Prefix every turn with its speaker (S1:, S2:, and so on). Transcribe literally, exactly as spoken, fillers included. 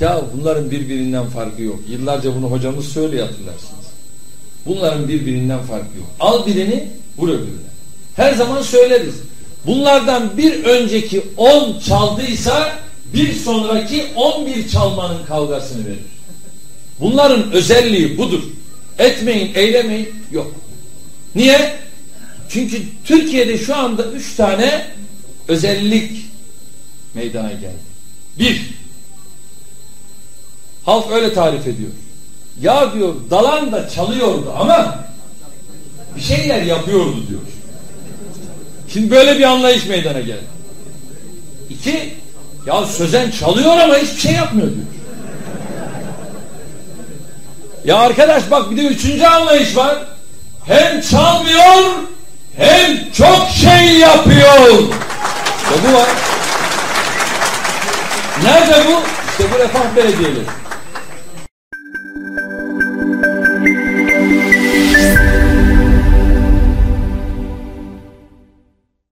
S1: Ya bunların birbirinden farkı yok. Yıllarca bunu hocamız söylüyor, hatırlarsınız. Bunların birbirinden farkı yok. Al birini, vur öbürüne. Her zaman söyleriz. Bunlardan bir önceki on çaldıysa bir sonraki on bir çalmanın kavgasını verir. Bunların özelliği budur. Etmeyin, eylemeyin yok. Niye? Çünkü Türkiye'de şu anda üç tane özellik meydana geldi. Bir, halk öyle tarif ediyor. Ya diyor, dalan da çalıyordu ama bir şeyler yapıyordu diyor. Şimdi böyle bir anlayış meydana geldi. İki, ya sözen çalıyor ama hiçbir şey yapmıyor diyor. Ya arkadaş bak, bir de üçüncü anlayış var. Hem çalmıyor hem çok şey yapıyor. İşte bu var. Nerede bu? İşte bu refah belediyeleri.